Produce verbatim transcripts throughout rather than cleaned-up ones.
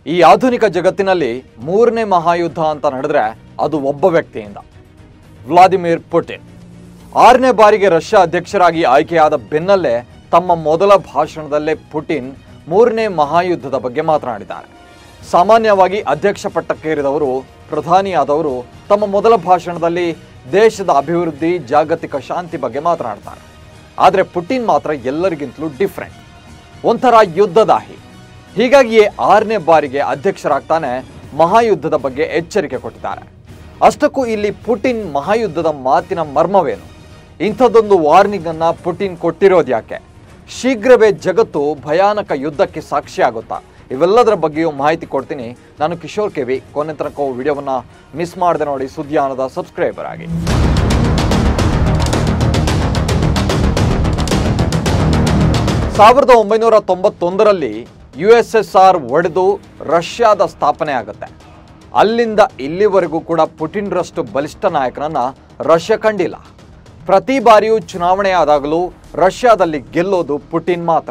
ಈ ಆಧುನಿಕ ಜಗತ್ತಿನಲ್ಲಿ ಮೂರನೇ ಮಹಾಯುದ್ಧ ಅಂತ ನಡೆದ್ರೆ ಅದು ಒಬ್ಬ ವ್ಯಕ್ತಿಯಿಂದ, ವ್ಲಾದಿಮಿರ್ ಪುಟಿನ್. ಆರನೇ ಬಾರಿಗೆ ರಷ್ಯಾ ಅಧ್ಯಕ್ಷರಾಗಿ ಆಯ್ಕೆಯಾದ ಬೆನ್ನಲ್ಲೇ ತಮ್ಮ ಮೊದಲ ಭಾಷಣದಲ್ಲೇ ಪುಟಿನ್ ಮೂರನೇ ಮಹಾಯುದ್ಧದ ಬಗ್ಗೆ ಮಾತನಾಡಿದ್ದಾರೆ. ಸಾಮಾನ್ಯವಾಗಿ ಅಧ್ಯಕ್ಷ ಪಟ್ಟಕ್ಕೇರಿದವರು, ಪ್ರಧಾನಿಯಾದವರು ತಮ್ಮ ಮೊದಲ ಭಾಷಣದಲ್ಲಿ ದೇಶದ ಅಭಿವೃದ್ಧಿ, ಜಾಗತಿಕ ಶಾಂತಿ ಬಗ್ಗೆ ಮಾತನಾಡ್ತಾರೆ. ಆದರೆ ಪುಟಿನ್ ಮಾತ್ರ ಎಲ್ಲರಿಗಿಂತಲೂ ಡಿಫ್ರೆಂಟ್, ಒಂಥರ ಯುದ್ಧದಾಹಿ. ಹೀಗಾಗಿಯೇ ಆರನೇ ಬಾರಿಗೆ ಅಧ್ಯಕ್ಷರಾಗ್ತಾನೆ ಮಹಾಯುದ್ಧದ ಬಗ್ಗೆ ಎಚ್ಚರಿಕೆ ಕೊಟ್ಟಿದ್ದಾರೆ. ಅಷ್ಟಕ್ಕೂ ಇಲ್ಲಿ ಪುಟಿನ್ ಮಹಾಯುದ್ಧದ ಮಾತಿನ ಮರ್ಮವೇನು? ಇಂಥದ್ದೊಂದು ವಾರ್ನಿಂಗ್ ಅನ್ನ ಪುಟಿನ್ ಕೊಟ್ಟಿರೋದು ಯಾಕೆ? ಶೀಘ್ರವೇ ಜಗತ್ತು ಭಯಾನಕ ಯುದ್ಧಕ್ಕೆ ಸಾಕ್ಷಿಯಾಗುತ್ತಾ? ಇವೆಲ್ಲದರ ಬಗ್ಗೆಯೂ ಮಾಹಿತಿ ಕೊಡ್ತೀನಿ. ನಾನು ಕಿಶೋರ್ ಕೆವಿ. ಕೊನೆ ತನಕ ವಿಡಿಯೋವನ್ನ ಮಿಸ್ ಮಾಡದೆ ನೋಡಿ, ಸುದ್ದಿಯಾನದ ಸಬ್ಸ್ಕ್ರೈಬರ್ ಆಗಿ. ಸಾವಿರದ ಒಂಬೈನೂರ ತೊಂಬತ್ತೊಂದರಲ್ಲಿ ಯು ಎಸ್ ಎಸ್ ಆರ್ ಒಡೆದು ರಷ್ಯಾದ ಸ್ಥಾಪನೆ ಆಗುತ್ತೆ. ಅಲ್ಲಿಂದ ಇಲ್ಲಿವರೆಗೂ ಕೂಡ ಪುಟಿನ್ರಷ್ಟು ಬಲಿಷ್ಠ ನಾಯಕನನ್ನ ರಷ್ಯಾ ಕಂಡಿಲ್ಲ. ಪ್ರತಿ ಬಾರಿಯೂ ಚುನಾವಣೆ ಆದಾಗಲೂ ರಷ್ಯಾದಲ್ಲಿ ಗೆಲ್ಲೋದು ಪುಟಿನ್ ಮಾತ್ರ.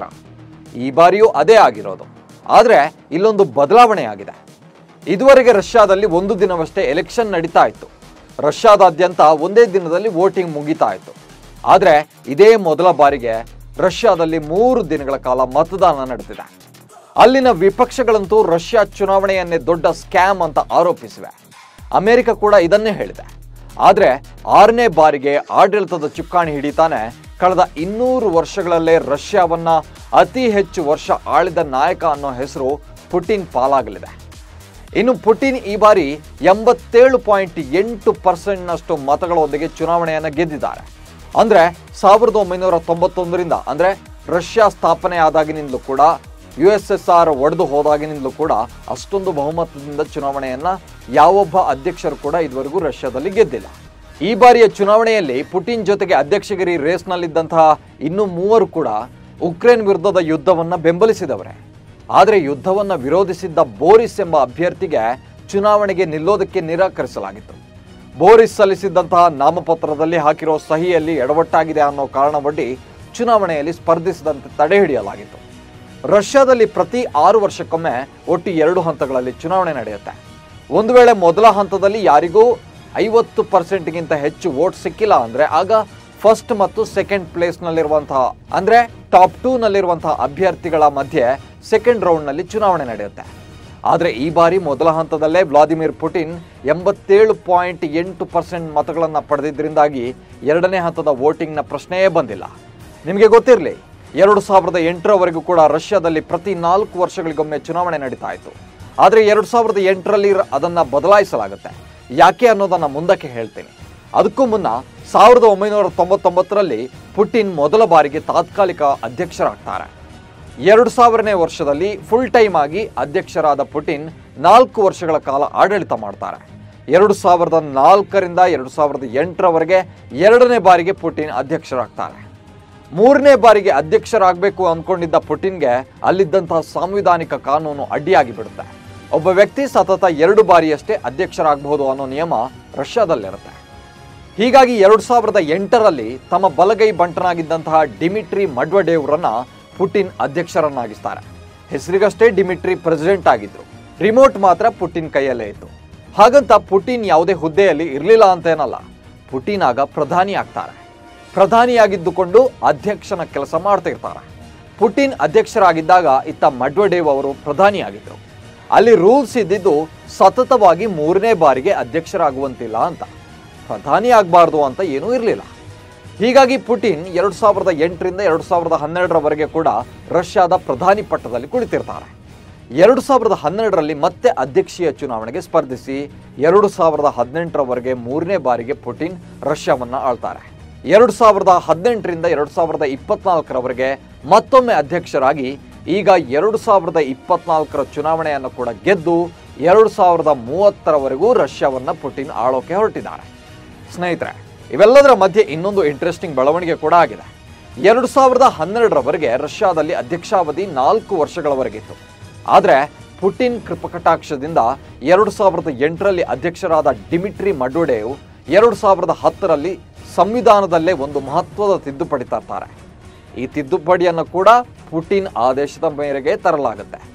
ಈ ಬಾರಿಯೂ ಅದೇ ಆಗಿರೋದು. ಆದರೆ ಇಲ್ಲೊಂದು ಬದಲಾವಣೆ ಆಗಿದೆ. ಇದುವರೆಗೆ ರಷ್ಯಾದಲ್ಲಿ ಒಂದು ದಿನವಷ್ಟೇ ಎಲೆಕ್ಷನ್ ನಡೀತಾ ಇತ್ತು. ರಷ್ಯಾದಾದ್ಯಂತ ಒಂದೇ ದಿನದಲ್ಲಿ ವೋಟಿಂಗ್ ಮುಗಿತಾ ಇತ್ತು. ಆದರೆ ಇದೇ ಮೊದಲ ಬಾರಿಗೆ ರಷ್ಯಾದಲ್ಲಿ ಮೂರು ದಿನಗಳ ಕಾಲ ಮತದಾನ ನಡೆದಿದೆ. ಅಲ್ಲಿನ ವಿಪಕ್ಷಗಳಂತೂ ರಷ್ಯಾ ಚುನಾವಣೆಯನ್ನೇ ದೊಡ್ಡ ಸ್ಕ್ಯಾಮ್ ಅಂತ ಆರೋಪಿಸಿವೆ. ಅಮೆರಿಕ ಕೂಡ ಇದನ್ನೇ ಹೇಳಿದೆ. ಆದರೆ ಆರನೇ ಬಾರಿಗೆ ಆಡಳಿತದ ಚುಕ್ಕಾಣಿ ಹಿಡಿತಾನೆ ಕಳೆದ ಇನ್ನೂರು ವರ್ಷಗಳಲ್ಲೇ ರಷ್ಯಾವನ್ನ ಅತಿ ಹೆಚ್ಚು ವರ್ಷ ಆಳಿದ ನಾಯಕ ಅನ್ನೋ ಹೆಸರು ಪುಟಿನ್ ಪಾಲಾಗಲಿದೆ. ಇನ್ನು ಪುಟಿನ್ ಈ ಬಾರಿ ಎಂಬತ್ತೇಳು ಪಾಯಿಂಟ್ ಎಂಟು ಪರ್ಸೆಂಟ್ನಷ್ಟು ಮತಗಳೊಂದಿಗೆ ಚುನಾವಣೆಯನ್ನು ಗೆದ್ದಿದ್ದಾರೆ. ಅಂದರೆ ಸಾವಿರದ ಒಂಬೈನೂರ ತೊಂಬತ್ತೊಂದರಿಂದ ಅಂದರೆ ರಷ್ಯಾ ಸ್ಥಾಪನೆ ಆದಾಗಿನಿಂದಲೂ ಕೂಡ, ಯು ಎಸ್ ಎಸ್ ಆರ್ ಒಡೆದು ಹೋದಾಗಿನಿಂದಲೂ ಕೂಡ ಅಷ್ಟೊಂದು ಬಹುಮತದಿಂದ ಚುನಾವಣೆಯನ್ನು ಯಾವೊಬ್ಬ ಅಧ್ಯಕ್ಷರು ಕೂಡ ಇದುವರೆಗೂ ರಷ್ಯಾದಲ್ಲಿ ಗೆದ್ದಿಲ್ಲ. ಈ ಬಾರಿಯ ಚುನಾವಣೆಯಲ್ಲಿ ಪುಟಿನ್ ಜೊತೆಗೆ ಅಧ್ಯಕ್ಷಗಿರಿ ರೇಸ್ನಲ್ಲಿದ್ದಂತಹ ಇನ್ನೂ ಮೂವರು ಕೂಡ ಉಕ್ರೇನ್ ವಿರುದ್ಧದ ಯುದ್ಧವನ್ನು ಬೆಂಬಲಿಸಿದವರೇ. ಆದರೆ ಯುದ್ಧವನ್ನು ವಿರೋಧಿಸಿದ್ದ ಬೋರಿಸ್ ಎಂಬ ಅಭ್ಯರ್ಥಿಗೆ ಚುನಾವಣೆಗೆ ನಿಲ್ಲೋದಕ್ಕೆ ನಿರಾಕರಿಸಲಾಗಿತ್ತು. ಬೋರಿಸ್ ಸಲ್ಲಿಸಿದ್ದಂತಹ ನಾಮಪತ್ರದಲ್ಲಿ ಹಾಕಿರೋ ಸಹಿಯಲ್ಲಿ ಎಡವಟ್ಟಾಗಿದೆ ಅನ್ನೋ ಕಾರಣವೊಡ್ಡಿ ಚುನಾವಣೆಯಲ್ಲಿ ಸ್ಪರ್ಧಿಸದಂತೆ ತಡೆ ಹಿಡಿಯಲಾಗಿತ್ತು. ರಷ್ಯಾದಲ್ಲಿ ಪ್ರತಿ ಆರು ವರ್ಷಕ್ಕೊಮ್ಮೆ ಒಟ್ಟು ಎರಡು ಹಂತಗಳಲ್ಲಿ ಚುನಾವಣೆ ನಡೆಯುತ್ತೆ. ಒಂದು ವೇಳೆ ಮೊದಲ ಹಂತದಲ್ಲಿ ಯಾರಿಗೂ ಐವತ್ತು ಪರ್ಸೆಂಟ್ಗಿಂತ ಹೆಚ್ಚು ವೋಟ್ ಸಿಕ್ಕಿಲ್ಲ ಅಂದರೆ ಆಗ ಫಸ್ಟ್ ಮತ್ತು ಸೆಕೆಂಡ್ ಪ್ಲೇಸ್ನಲ್ಲಿರುವಂತಹ ಅಂದರೆ ಟಾಪ್ ಟೂ ನಲ್ಲಿರುವಂತಹ ಅಭ್ಯರ್ಥಿಗಳ ಮಧ್ಯೆ ಸೆಕೆಂಡ್ ರೌಂಡ್ನಲ್ಲಿ ಚುನಾವಣೆ ನಡೆಯುತ್ತೆ. ಆದರೆ ಈ ಬಾರಿ ಮೊದಲ ಹಂತದಲ್ಲೇ ವ್ಲಾದಿಮಿರ್ ಪುಟಿನ್ ಎಂಬತ್ತೇಳು ಪಾಯಿಂಟ್ ಎಂಟು ಪರ್ಸೆಂಟ್ ಮತಗಳನ್ನು ಪಡೆದಿದ್ದರಿಂದಾಗಿ ಎರಡನೇ ಹಂತದ ವೋಟಿಂಗ್ನ ಪ್ರಶ್ನೆಯೇ ಬಂದಿಲ್ಲ. ನಿಮಗೆ ಗೊತ್ತಿರಲಿ, ಎರಡು ಸಾವಿರದ ಎಂಟರವರೆಗೂ ಕೂಡ ರಷ್ಯಾದಲ್ಲಿ ಪ್ರತಿ ನಾಲ್ಕು ವರ್ಷಗಳಿಗೊಮ್ಮೆ ಚುನಾವಣೆ ನಡೀತಾ ಇತ್ತು. ಆದರೆ ಎರಡು ಸಾವಿರದ ಎಂಟರಲ್ಲಿ ಅದನ್ನು ಬದಲಾಯಿಸಲಾಗುತ್ತೆ. ಯಾಕೆ ಅನ್ನೋದನ್ನು ಮುಂದಕ್ಕೆ ಹೇಳ್ತೀನಿ. ಅದಕ್ಕೂ ಮುನ್ನ ಸಾವಿರದ ಒಂಬೈನೂರ ತೊಂಬತ್ತೊಂಬತ್ತರಲ್ಲಿ ಪುಟಿನ್ ಮೊದಲ ಬಾರಿಗೆ ತಾತ್ಕಾಲಿಕ ಅಧ್ಯಕ್ಷರಾಗ್ತಾರೆ. ಎರಡು ಸಾವಿರನೇ ವರ್ಷದಲ್ಲಿ ಫುಲ್ ಟೈಮ್ ಆಗಿ ಅಧ್ಯಕ್ಷರಾದ ಪುಟಿನ್ ನಾಲ್ಕು ವರ್ಷಗಳ ಕಾಲ ಆಡಳಿತ ಮಾಡ್ತಾರೆ. ಎರಡು ಸಾವಿರದ ನಾಲ್ಕರಿಂದ ಎರಡು ಸಾವಿರದ ಎಂಟರವರೆಗೆ ಎರಡನೇ ಬಾರಿಗೆ ಪುಟಿನ್ ಅಧ್ಯಕ್ಷರಾಗ್ತಾರೆ. ಮೂರನೇ ಬಾರಿಗೆ ಅಧ್ಯಕ್ಷರಾಗಬೇಕು ಅಂದ್ಕೊಂಡಿದ್ದ ಪುಟಿನ್ಗೆ ಅಲ್ಲಿದ್ದಂತಹ ಸಾಂವಿಧಾನಿಕ ಕಾನೂನು ಅಡ್ಡಿಯಾಗಿ ಬಿಡುತ್ತೆ. ಒಬ್ಬ ವ್ಯಕ್ತಿ ಸತತ ಎರಡು ಬಾರಿಯಷ್ಟೇ ಅಧ್ಯಕ್ಷರಾಗಬಹುದು ಅನ್ನೋ ನಿಯಮ ರಷ್ಯಾದಲ್ಲಿರುತ್ತೆ. ಹೀಗಾಗಿ ಎರಡು ಸಾವಿರದ ಎಂಟರಲ್ಲಿ ತಮ್ಮ ಬಲಗೈ ಬಂಟನಾಗಿದ್ದಂತಹ ಡಿಮಿಟ್ರಿ ಮಡ್ವಡೇವ್ರನ್ನ ಪುಟಿನ್ ಅಧ್ಯಕ್ಷರನ್ನಾಗಿಸ್ತಾರೆ. ಹೆಸರಿಗಷ್ಟೇ ಡಿಮಿಟ್ರಿ ಪ್ರೆಸಿಡೆಂಟ್ ಆಗಿದ್ರು. ರಿಮೋಟ್ ಮಾತ್ರ ಪುಟಿನ್ ಕೈಯಲ್ಲೇ ಇತ್ತು. ಹಾಗಂತ ಪುಟಿನ್ ಯಾವುದೇ ಹುದ್ದೆಯಲ್ಲಿ ಇರಲಿಲ್ಲ ಅಂತೇನಲ್ಲ. ಪುಟಿನ್ ಆಗ ಪ್ರಧಾನಿ ಆಗ್ತಾರೆ. ಪ್ರಧಾನಿಯಾಗಿದ್ದುಕೊಂಡು ಅಧ್ಯಕ್ಷನ ಕೆಲಸ ಮಾಡ್ತಾ ಇರ್ತಾರೆ. ಪುಟಿನ್ ಅಧ್ಯಕ್ಷರಾಗಿದ್ದಾಗ ಇತ್ತ ಮಡ್ವಡೇವ್ ಅವರು ಪ್ರಧಾನಿಯಾಗಿದ್ದರು. ಅಲ್ಲಿ ರೂಲ್ಸ್ ಇದ್ದಿದ್ದು ಸತತವಾಗಿ ಮೂರನೇ ಬಾರಿಗೆ ಅಧ್ಯಕ್ಷರಾಗುವಂತಿಲ್ಲ ಅಂತ, ಪ್ರಧಾನಿ ಆಗಬಾರ್ದು ಅಂತ ಏನೂ ಇರಲಿಲ್ಲ. ಹೀಗಾಗಿ ಪುಟಿನ್ ಎರಡು ಸಾವಿರದ ಎಂಟರಿಂದ ಎರಡು ಸಾವಿರದ ಹನ್ನೆರಡರವರೆಗೆ ಕೂಡ ರಷ್ಯಾದ ಪ್ರಧಾನಿ ಪಟ್ಟದಲ್ಲಿ ಕುಳಿತಿರ್ತಾರೆ. ಎರಡು ಸಾವಿರದ ಹನ್ನೆರಡರಲ್ಲಿ ಮತ್ತೆ ಅಧ್ಯಕ್ಷೀಯ ಚುನಾವಣೆಗೆ ಸ್ಪರ್ಧಿಸಿ ಎರಡು ಸಾವಿರದ ಹದಿನೆಂಟರವರೆಗೆ ಮೂರನೇ ಬಾರಿಗೆ ಪುಟಿನ್ ರಷ್ಯಾವನ್ನು ಆಳ್ತಾರೆ. ಎರಡು ಸಾವಿರದ ಹದಿನೆಂಟರಿಂದ ಎರಡು ಸಾವಿರದ ಇಪ್ಪತ್ನಾಲ್ಕರವರೆಗೆ ಮತ್ತೊಮ್ಮೆ ಅಧ್ಯಕ್ಷರಾಗಿ ಈಗ ಎರಡು ಸಾವಿರದ ಇಪ್ಪತ್ನಾಲ್ಕರ ಚುನಾವಣೆಯನ್ನು ಕೂಡ ಗೆದ್ದು ಎರಡು ಸಾವಿರದ ಮೂವತ್ತರವರೆಗೂ ರಷ್ಯಾವನ್ನು ಪುಟಿನ್ ಆಳೋಕೆ ಹೊರಟಿದ್ದಾರೆ. ಸ್ನೇಹಿತರೆ, ಇವೆಲ್ಲದರ ಮಧ್ಯೆ ಇನ್ನೊಂದು ಇಂಟ್ರೆಸ್ಟಿಂಗ್ ಬೆಳವಣಿಗೆ ಕೂಡ ಆಗಿದೆ. ಎರಡು ಸಾವಿರದ ಹನ್ನೆರಡರವರೆಗೆ ರಷ್ಯಾದಲ್ಲಿ ಅಧ್ಯಕ್ಷಾವಧಿ ನಾಲ್ಕು ವರ್ಷಗಳವರೆಗಿತ್ತು. ಆದರೆ ಪುಟಿನ್ ಕೃಪಕಟಾಕ್ಷದಿಂದ ಎರಡು ಸಾವಿರದ ಎಂಟರಲ್ಲಿ ಅಧ್ಯಕ್ಷರಾದ ಡಿಮಿಟ್ರಿ ಮಡ್ವಡೇವ್ ಎರಡು ಸಾವಿರದ ಹತ್ತರಲ್ಲಿ ಸಂವಿಧಾನದಲ್ಲೇ ಒಂದು ಮಹತ್ವದ ತಿದ್ದುಪಡಿ ತರ್ತಾರೆ. ಈ ತಿದ್ದುಪಡಿಯನ್ನು ಕೂಡ ಪುಟಿನ್ ಆದೇಶದ ಮೇರೆಗೆ ತರಲಾಗುತ್ತೆ.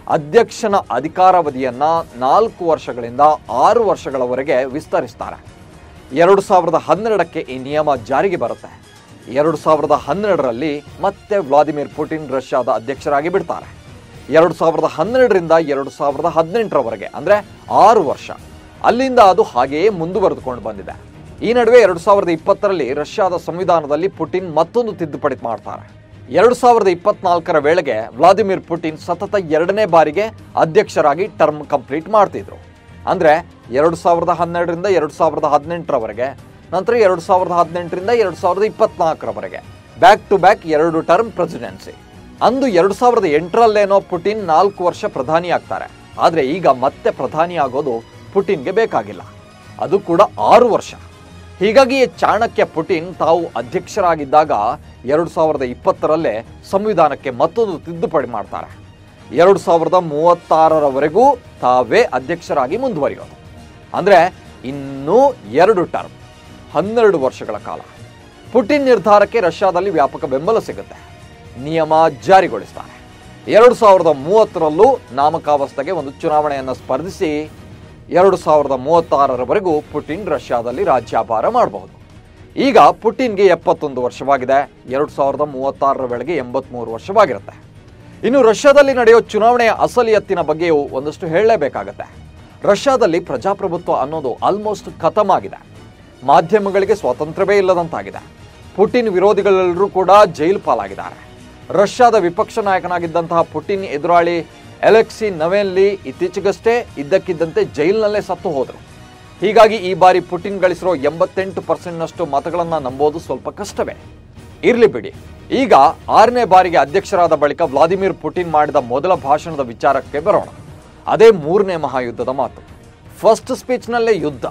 ಅಧ್ಯಕ್ಷನ ಅಧಿಕಾರಾವಧಿಯನ್ನ ನಾಲ್ಕು ವರ್ಷಗಳಿಂದ ಆರು ವರ್ಷಗಳವರೆಗೆ ವಿಸ್ತರಿಸ್ತಾರೆ. ಎರಡು ಸಾವಿರದ ಹನ್ನೆರಡಕ್ಕೆ ಈ ನಿಯಮ ಜಾರಿಗೆ ಬರುತ್ತೆ. ಎರಡು ಸಾವಿರದ ಹನ್ನೆರಡರಲ್ಲಿ ಮತ್ತೆ ವ್ಲಾದಿಮಿರ್ ಪುಟಿನ್ ರಷ್ಯಾದ ಅಧ್ಯಕ್ಷರಾಗಿ ಬಿಡ್ತಾರೆ. ಎರಡು ಸಾವಿರದ ಹನ್ನೆರಡರಿಂದ ಎರಡು ಸಾವಿರದ ಹದಿನೆಂಟರವರೆಗೆ ಅಂದರೆ ಆರು ವರ್ಷ. ಅಲ್ಲಿಂದ ಅದು ಹಾಗೆಯೇ ಮುಂದುವರೆದುಕೊಂಡು ಬಂದಿದೆ. ಈ ನಡುವೆ ಎರಡು ಸಾವಿರದ ಇಪ್ಪತ್ತರಲ್ಲಿ ರಷ್ಯಾದ ಸಂವಿಧಾನದಲ್ಲಿ ಪುಟಿನ್ ಮತ್ತೊಂದು ತಿದ್ದುಪಡಿ ಮಾಡ್ತಾರೆ. ಎರಡು ಸಾವಿರದ ಇಪ್ಪತ್ನಾಲ್ಕರ ವೇಳೆಗೆ ವ್ಲಾದಿಮಿರ್ ಪುಟಿನ್ ಸತತ ಎರಡನೇ ಬಾರಿಗೆ ಅಧ್ಯಕ್ಷರಾಗಿ ಟರ್ಮ್ ಕಂಪ್ಲೀಟ್ ಮಾಡ್ತಿದ್ರು. ಅಂದರೆ ಎರಡು ಸಾವಿರದ ಹನ್ನೆರಡರಿಂದ ಎರಡು ಸಾವಿರದ ಹದಿನೆಂಟರವರೆಗೆ, ನಂತರ ಎರಡು ಸಾವಿರದ ಹದಿನೆಂಟರಿಂದ ಎರಡು ಸಾವಿರದ ಇಪ್ಪತ್ನಾಲ್ಕರವರೆಗೆ ಬ್ಯಾಕ್ ಟು ಬ್ಯಾಕ್ ಎರಡು ಟರ್ಮ್ ಪ್ರೆಸಿಡೆನ್ಸಿ. ಅಂದು ಎರಡು ಸಾವಿರದ ಎಂಟರಲ್ಲೇನೋ ಪುಟಿನ್ ನಾಲ್ಕು ವರ್ಷ ಪ್ರಧಾನಿ ಆಗ್ತಾರೆ. ಆದರೆ ಈಗ ಮತ್ತೆ ಪ್ರಧಾನಿ ಆಗೋದು ಪುಟಿನ್ಗೆ ಬೇಕಾಗಿಲ್ಲ, ಅದು ಕೂಡ ಆರು ವರ್ಷ. ಹೀಗಾಗಿ ಚಾಣಕ್ಯ ಪುಟಿನ್ ತಾವು ಅಧ್ಯಕ್ಷರಾಗಿದ್ದಾಗ ಎರಡು ಸಾವಿರದ ಇಪ್ಪತ್ತರಲ್ಲೇ ಸಂವಿಧಾನಕ್ಕೆ ಮತ್ತೊಂದು ತಿದ್ದುಪಡಿ ಮಾಡ್ತಾರೆ. ಎರಡು ಸಾವಿರದ ಮೂವತ್ತಾರರವರೆಗೂ ತಾವೇ ಅಧ್ಯಕ್ಷರಾಗಿ ಮುಂದುವರಿಯೋದು. ಅಂದರೆ ಇನ್ನೂ ಎರಡು ಟರ್ಮ್, ಹನ್ನೆರಡು ವರ್ಷಗಳ ಕಾಲ. ಪುಟಿನ್ ನಿರ್ಧಾರಕ್ಕೆ ರಷ್ಯಾದಲ್ಲಿ ವ್ಯಾಪಕ ಬೆಂಬಲ ಸಿಗುತ್ತೆ. ನಿಯಮ ಜಾರಿಗೊಳಿಸ್ತಾರೆ. ಎರಡು ಸಾವಿರದ ಮೂವತ್ತರಲ್ಲೂ ನಾಮಕಾವಸ್ಥೆಗೆ ಒಂದು ಚುನಾವಣೆಯನ್ನು ಸ್ಪರ್ಧಿಸಿ ಎರಡು ಸಾವಿರದ ಮೂವತ್ತಾರರವರೆಗೂ ಪುಟಿನ್ ರಷ್ಯಾದಲ್ಲಿ ರಾಜ್ಯಭಾರ ಮಾಡಬಹುದು. ಈಗ ಪುಟಿನ್ಗೆ ಎಪ್ಪತ್ತೊಂದು ವರ್ಷವಾಗಿದೆ. ಎರಡು ಸಾವಿರದ ಮೂವತ್ತಾರರ ವೇಳೆಗೆ ಎಂಬತ್ಮೂರು ವರ್ಷವಾಗಿರುತ್ತೆ. ಇನ್ನು ರಷ್ಯಾದಲ್ಲಿ ನಡೆಯೋ ಚುನಾವಣೆಯ ಅಸಲಿಯತ್ತಿನ ಬಗ್ಗೆಯೂ ಒಂದಷ್ಟು ಹೇಳಲೇಬೇಕಾಗತ್ತೆ. ರಷ್ಯಾದಲ್ಲಿ ಪ್ರಜಾಪ್ರಭುತ್ವ ಅನ್ನೋದು ಆಲ್ಮೋಸ್ಟ್ ಖತಮ್ ಆಗಿದೆ. ಮಾಧ್ಯಮಗಳಿಗೆ ಸ್ವಾತಂತ್ರ್ಯವೇ ಇಲ್ಲದಂತಾಗಿದೆ. ಪುಟಿನ್ ವಿರೋಧಿಗಳೆಲ್ಲರೂ ಕೂಡ ಜೈಲು ಪಾಲಾಗಿದ್ದಾರೆ. ರಷ್ಯಾದ ವಿಪಕ್ಷ ನಾಯಕನಾಗಿದ್ದಂತಹ ಪುಟಿನ್ ಎದುರಾಳಿ ಅಲೆಕ್ಸಿ ನವೆನ್ಲಿ ಇತ್ತೀಚೆಗಷ್ಟೇ ಇದ್ದಕ್ಕಿದ್ದಂತೆ ಜೈಲಿನಲ್ಲೇ ಸತ್ತು ಹೋದರು. ಹೀಗಾಗಿ ಈ ಬಾರಿ ಪುಟಿನ್ ಗಳಿಸಿರೋ ಎಂಬತ್ತೆಂಟು ಪರ್ಸೆಂಟ್ನಷ್ಟು ಮತಗಳನ್ನು ನಂಬೋದು ಸ್ವಲ್ಪ ಕಷ್ಟವೇ. ಇರ್ಲಿ ಬಿಡಿ. ಈಗ ಆರನೇ ಬಾರಿಗೆ ಅಧ್ಯಕ್ಷರಾದ ಬಳಿಕ ವ್ಲಾದಿಮಿರ್ ಪುಟಿನ್ ಮಾಡಿದ ಮೊದಲ ಭಾಷಣದ ವಿಚಾರಕ್ಕೆ ಬರೋಣ. ಅದೇ ಮೂರನೇ ಮಹಾಯುದ್ಧದ ಮಾತು. ಫಸ್ಟ್ ಸ್ಪೀಚ್ನಲ್ಲೇ ಯುದ್ಧ.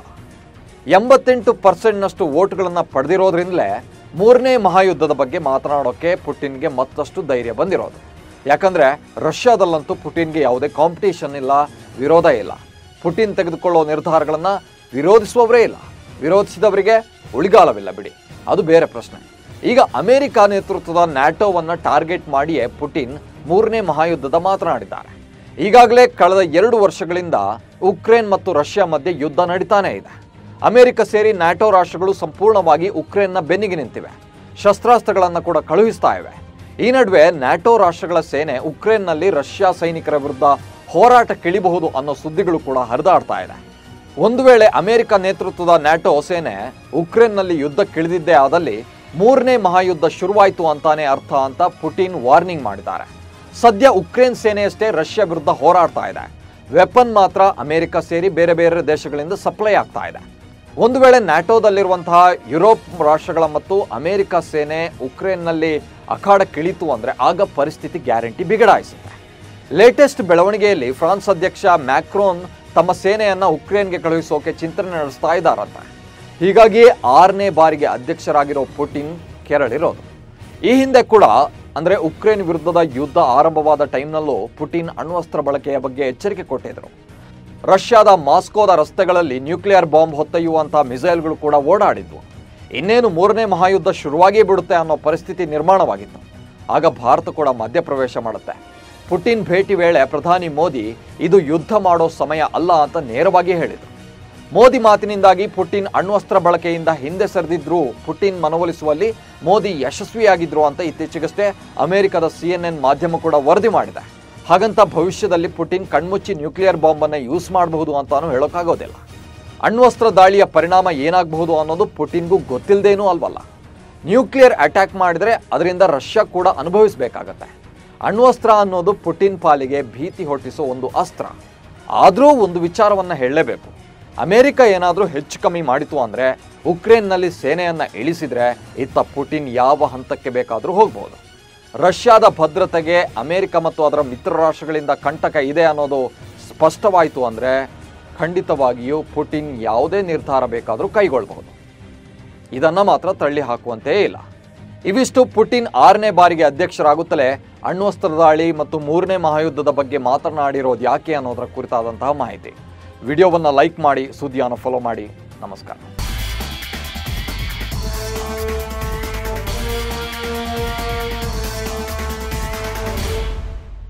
ಎಂಬತ್ತೆಂಟು ಪರ್ಸೆಂಟ್ನಷ್ಟು ವೋಟ್ಗಳನ್ನು ಪಡೆದಿರೋದ್ರಿಂದಲೇ ಮೂರನೇ ಮಹಾಯುದ್ಧದ ಬಗ್ಗೆ ಮಾತನಾಡೋಕ್ಕೆ ಪುಟಿನ್ಗೆ ಮತ್ತಷ್ಟು ಧೈರ್ಯ ಬಂದಿರೋದು. ಯಾಕಂದರೆ ರಷ್ಯಾದಲ್ಲಂತೂ ಪುಟಿನ್ಗೆ ಯಾವುದೇ ಕಾಂಪಿಟೇಷನ್ ಇಲ್ಲ, ವಿರೋಧ ಇಲ್ಲ. ಪುಟಿನ್ ತೆಗೆದುಕೊಳ್ಳೋ ನಿರ್ಧಾರಗಳನ್ನು ವಿರೋಧಿಸುವವರೇ ಇಲ್ಲ. ವಿರೋಧಿಸಿದವರಿಗೆ ಉಳಿಗಾಲವಿಲ್ಲ ಬಿಡಿ, ಅದು ಬೇರೆ ಪ್ರಶ್ನೆ. ಈಗ ಅಮೆರಿಕ ನೇತೃತ್ವದ ನ್ಯಾಟೋವನ್ನು ಟಾರ್ಗೆಟ್ ಮಾಡಿಯೇ ಪುಟಿನ್ ಮೂರನೇ ಮಹಾಯುದ್ಧದ ಮಾತನಾಡಿದ್ದಾರೆ. ಈಗಾಗಲೇ ಕಳೆದ ಎರಡು ವರ್ಷಗಳಿಂದ ಉಕ್ರೇನ್ ಮತ್ತು ರಷ್ಯಾ ಮಧ್ಯೆ ಯುದ್ಧ ನಡೀತಾನೇ ಇದೆ. ಅಮೆರಿಕ ಸೇರಿ ನ್ಯಾಟೋ ರಾಷ್ಟ್ರಗಳು ಸಂಪೂರ್ಣವಾಗಿ ಉಕ್ರೇನ್ನ ಬೆನ್ನಿಗೆ ನಿಂತಿವೆ. ಶಸ್ತ್ರಾಸ್ತ್ರಗಳನ್ನು ಕೂಡ ಕಳುಹಿಸ್ತಾ ಇವೆ. ಈ ನಡುವೆ ನ್ಯಾಟೋ ರಾಷ್ಟ್ರಗಳ ಸೇನೆ ಉಕ್ರೇನ್ನಲ್ಲಿ ರಷ್ಯಾ ಸೈನಿಕರ ವಿರುದ್ಧ ಹೋರಾಟಕ್ಕಿಳಿಬಹುದು ಅನ್ನೋ ಸುದ್ದಿಗಳು ಕೂಡ ಹರಿದಾಡ್ತಾ ಇದೆ. ಒಂದು ವೇಳೆ ಅಮೆರಿಕ ನೇತೃತ್ವದ ನ್ಯಾಟೋ ಸೇನೆ ಉಕ್ರೇನ್ನಲ್ಲಿ ಯುದ್ಧಕ್ಕಿಳಿದಿದ್ದೇ ಆದಲ್ಲಿ ಮೂರನೇ ಮಹಾಯುದ್ಧ ಶುರುವಾಯಿತು ಅಂತಾನೆ ಅರ್ಥ ಅಂತ ಪುಟಿನ್ ವಾರ್ನಿಂಗ್ ಮಾಡಿದ್ದಾರೆ. ಸದ್ಯ ಉಕ್ರೇನ್ ಸೇನೆಯಷ್ಟೇ ರಷ್ಯಾ ವಿರುದ್ಧ ಹೋರಾಡ್ತಾ ಇದೆ. ವೆಪನ್ ಮಾತ್ರ ಅಮೆರಿಕ ಸೇರಿ ಬೇರೆ ಬೇರೆ ದೇಶಗಳಿಂದ ಸಪ್ಲೈ ಆಗ್ತಾ ಇದೆ. ಒಂದು ವೇಳೆ ನ್ಯಾಟೋದಲ್ಲಿರುವಂತಹ ಯುರೋಪ್ ರಾಷ್ಟ್ರಗಳ ಮತ್ತು ಅಮೆರಿಕ ಸೇನೆ ಉಕ್ರೇನ್ನಲ್ಲಿ ಅಖಾಡಕ್ಕಿಳಿತು ಅಂದರೆ ಆಗ ಪರಿಸ್ಥಿತಿ ಗ್ಯಾರಂಟಿ ಬಿಗಡಾಯಿಸುತ್ತೆ. ಲೇಟೆಸ್ಟ್ ಬೆಳವಣಿಗೆಯಲ್ಲಿ ಫ್ರಾನ್ಸ್ ಅಧ್ಯಕ್ಷ ಮ್ಯಾಕ್ರೋನ್ ತಮ್ಮ ಸೇನೆಯನ್ನು ಉಕ್ರೇನ್ಗೆ ಕಳುಹಿಸೋಕೆ ಚಿಂತನೆ ನಡೆಸ್ತಾ ಇದ್ದಾರಂತೆ. ಹೀಗಾಗಿ ಆರನೇ ಬಾರಿಗೆ ಅಧ್ಯಕ್ಷರಾಗಿರೋ ಪುಟಿನ್ ಕೆರಳಿರೋದು. ಈ ಹಿಂದೆ ಕೂಡ ಅಂದರೆ ಉಕ್ರೇನ್ ವಿರುದ್ಧದ ಯುದ್ಧ ಆರಂಭವಾದ ಟೈಮ್ನಲ್ಲೂ ಪುಟಿನ್ ಅಣ್ವಸ್ತ್ರ ಬಳಕೆಯ ಬಗ್ಗೆ ಎಚ್ಚರಿಕೆ ಕೊಟ್ಟಿದ್ದರು. ರಷ್ಯಾದ ಮಾಸ್ಕೋದ ರಸ್ತೆಗಳಲ್ಲಿ ನ್ಯೂಕ್ಲಿಯರ್ ಬಾಂಬ್ ಹೊತ್ತೊಯ್ಯುವಂಥ ಮಿಸೈಲ್ಗಳು ಕೂಡ ಓಡಾಡಿದ್ವು. ಇನ್ನೇನು ಮೂರನೇ ಮಹಾಯುದ್ಧ ಶುರುವಾಗಿಯೇ ಬಿಡುತ್ತೆ ಅನ್ನೋ ಪರಿಸ್ಥಿತಿ ನಿರ್ಮಾಣವಾಗಿತ್ತು. ಆಗ ಭಾರತ ಕೂಡ ಮಧ್ಯಪ್ರವೇಶ ಮಾಡುತ್ತೆ. ಪುಟಿನ್ ಭೇಟಿ ವೇಳೆ ಪ್ರಧಾನಿ ಮೋದಿ ಇದು ಯುದ್ಧ ಮಾಡೋ ಸಮಯ ಅಲ್ಲ ಅಂತ ನೇರವಾಗಿ ಹೇಳಿದರು. ಮೋದಿ ಮಾತಿನಿಂದಾಗಿ ಪುಟಿನ್ ಅಣ್ವಸ್ತ್ರ ಬಳಕೆಯಿಂದ ಹಿಂದೆ ಸರಿದಿದ್ರು ಪುಟಿನ್ ಮನವೊಲಿಸುವಲ್ಲಿ ಮೋದಿ ಯಶಸ್ವಿಯಾಗಿದ್ರು ಅಂತ ಇತ್ತೀಚೆಗಷ್ಟೇ ಅಮೆರಿಕದ ಸಿ ಎನ್ ಎನ್ ಮಾಧ್ಯಮ ಕೂಡ ವರದಿ ಮಾಡಿದೆ. ಹಾಗಂತ ಭವಿಷ್ಯದಲ್ಲಿ ಪುಟಿನ್ ಕಣ್ಮುಚ್ಚಿ ನ್ಯೂಕ್ಲಿಯರ್ ಬಾಂಬನ್ನು ಯೂಸ್ ಮಾಡಬಹುದು ಅಂತಾನು ಹೇಳೋಕ್ಕಾಗೋದಿಲ್ಲ. ಅಣ್ವಸ್ತ್ರ ದಾಳಿಯ ಪರಿಣಾಮ ಏನಾಗಬಹುದು ಅನ್ನೋದು ಪುಟಿನ್ಗೂ ಗೊತ್ತಿಲ್ಲದೇನೂ ಅಲ್ವಲ್ಲ. ನ್ಯೂಕ್ಲಿಯರ್ ಅಟ್ಯಾಕ್ ಮಾಡಿದರೆ ಅದರಿಂದ ರಷ್ಯಾ ಕೂಡ ಅನುಭವಿಸಬೇಕಾಗತ್ತೆ. ಅಣ್ವಸ್ತ್ರ ಅನ್ನೋದು ಪುಟಿನ್ ಪಾಲಿಗೆ ಭೀತಿ ಹುಟ್ಟಿಸೋ ಒಂದು ಅಸ್ತ್ರ. ಆದರೂ ಒಂದು ವಿಚಾರವನ್ನು ಹೇಳಲೇಬೇಕು. ಅಮೆರಿಕ ಏನಾದರೂ ಹೆಚ್ಚು ಕಮ್ಮಿ ಮಾಡಿತು ಅಂದರೆ ಉಕ್ರೇನ್ನಲ್ಲಿ ಸೇನೆಯನ್ನು ಇಳಿಸಿದರೆ ಇತ್ತ ಪುಟಿನ್ ಯಾವ ಹಂತಕ್ಕೆ ಬೇಕಾದರೂ ಹೋಗ್ಬೋದು. ರಷ್ಯಾದ ಭದ್ರತೆಗೆ ಅಮೆರಿಕ ಮತ್ತು ಅದರ ಮಿತ್ರ ರಾಷ್ಟ್ರಗಳಿಂದ ಕಂಟಕ ಇದೆ ಅನ್ನೋದು ಸ್ಪಷ್ಟವಾಯಿತು ಅಂದರೆ ಖಂಡಿತವಾಗಿಯೂ ಪುಟಿನ್ ಯಾವುದೇ ನಿರ್ಧಾರ ಬೇಕಾದರೂ ಕೈಗೊಳ್ಳಬಹುದು. ಇದನ್ನು ಮಾತ್ರ ತಳ್ಳಿ ಹಾಕುವಂತೆ ಇಲ್ಲ. ಇವಿಷ್ಟು ಪುಟಿನ್ ಆರನೇ ಬಾರಿಗೆ ಅಧ್ಯಕ್ಷರಾಗುತ್ತಲೇ ಅಣ್ವಸ್ತ್ರ ದಾಳಿ ಮತ್ತು ಮೂರನೇ ಮಹಾಯುದ್ಧದ ಬಗ್ಗೆ ಮಾತನಾಡಿರೋದು ಯಾಕೆ ಅನ್ನೋದರ ಕುರಿತಾದಂತಹ ಮಾಹಿತಿ. ವಿಡಿಯೋವನ್ನು ಲೈಕ್ ಮಾಡಿ, ಸುದ್ದಿಯನ್ನು ಫಾಲೋ ಮಾಡಿ. ನಮಸ್ಕಾರ.